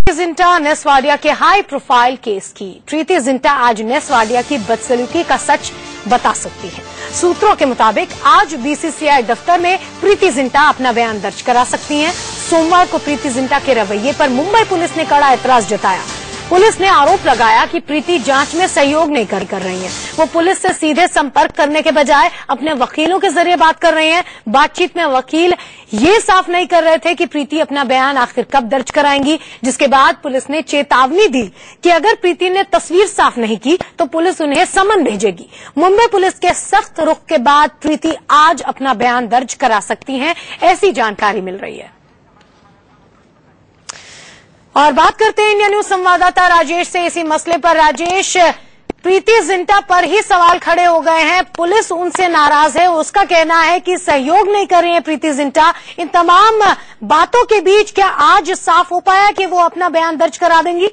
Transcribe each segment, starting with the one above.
जिंटा नेस्वाडिया के high profile case की प्रीति जिंटा आज नेस्वाडिया की बदसलूकी का सच बता सकती है। सूत्रों के मुताबिक आज बीसीसीआई दफ्तर में प्रीति जिंटा अपना बयान दर्ज करा सकती हैं। सोमवार को प्रीति जिंटा के रवैये पर मुंबई पुलिस ने कड़ा एतराज जताया। पुलिस ने आरोप लगाया कि प्रीति जांच में सहयोग नहीं कर रही हैं। वो पुलिस से सीधे संपर्क करने के बजाय अपने वकीलों के जरिए बात कर रही हैं। बातचीत में वकील ये साफ नहीं कर रहे थे कि प्रीति अपना बयान आखिर कब दर्ज कराएंगी, जिसके बाद पुलिस ने चेतावनी दी कि अगर प्रीति ने तस्वीर साफ नहीं की तो पुलिस उन्हें समन भेजेगी। मुंबई पुलिस के सख्त रुख के बाद प्रीति आज अपना बयान दर्ज करा सकती हैं, ऐसी जानकारी मिल रही है। और बात करते हैं इंडिया न्यूज संवाददाता राजेश से इसी मसले पर। राजेश, प्रीति जिंटा पर ही सवाल खड़े हो गए हैं। पुलिस उनसे नाराज है, उसका कहना है कि सहयोग नहीं कर रही है प्रीति जिंटा। इन तमाम बातों के बीच क्या आज साफ हो पाया कि वो अपना बयान दर्ज करा देंगी?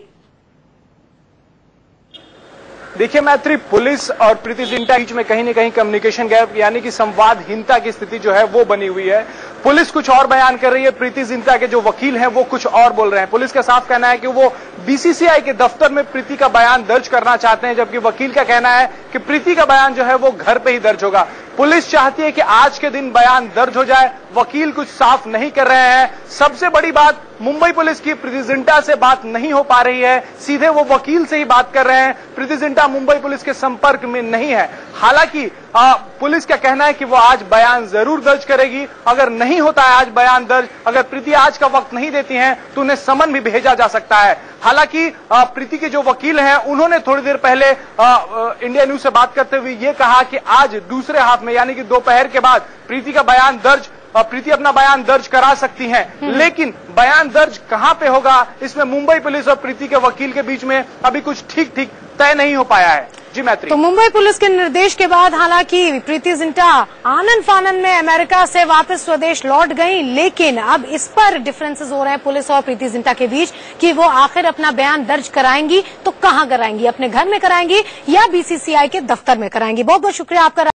देखिए मैत्री, पुलिस और प्रीति जिंटा बीच में कहीं न कहीं कम्युनिकेशन गैप यानी कि संवादहीनता की स्थिति जो है वो बनी हुई है। पुलिस कुछ और बयान कर रही है, प्रीति जिंटा के जो वकील हैं वो कुछ और बोल रहे हैं। पुलिस का साफ कहना है कि वो बीसीसीआई के दफ्तर में प्रीति का बयान दर्ज करना चाहते हैं, जबकि वकील का कहना है कि प्रीति का बयान जो है वो घर पे ही दर्ज होगा। पुलिस चाहती है कि आज के दिन बयान दर्ज हो जाए, वकील कुछ साफ नहीं कर रहे हैं। सबसे बड़ी बात, मुंबई पुलिस की प्रीति जिंटा से बात नहीं हो पा रही है, सीधे वो वकील से ही बात कर रहे हैं। प्रीति जिंटा मुंबई पुलिस के संपर्क में नहीं है। हालांकि पुलिस का कहना है कि वो आज बयान जरूर दर्ज करेगी। अगर नहीं होता है आज बयान दर्ज, अगर प्रीति आज का वक्त नहीं देती हैं तो उन्हें समन भी भेजा जा सकता है। हालांकि प्रीति के जो वकील हैं उन्होंने थोड़ी देर पहले इंडिया न्यूज से बात करते हुए ये कहा कि आज दूसरे हाफ में यानी कि दोपहर के बाद प्रीति अपना बयान दर्ज करा सकती हैं। लेकिन बयान दर्ज कहां पे होगा, इसमें मुंबई पुलिस और प्रीति के वकील के बीच में अभी कुछ ठीक तय नहीं हो पाया है। जी मैत्री। तो मुंबई पुलिस के निर्देश के बाद हालांकि प्रीति जिंटा आनन फानन में अमेरिका से वापस स्वदेश लौट गई, लेकिन अब इस पर डिफरेंसेस हो रहे हैं पुलिस और प्रीति जिंटा के बीच कि वो आखिर अपना बयान दर्ज कराएंगी तो कहां कराएंगी, अपने घर में कराएंगी या बीसीसीआई के दफ्तर में कराएंगी। बहुत बहुत शुक्रिया आपका।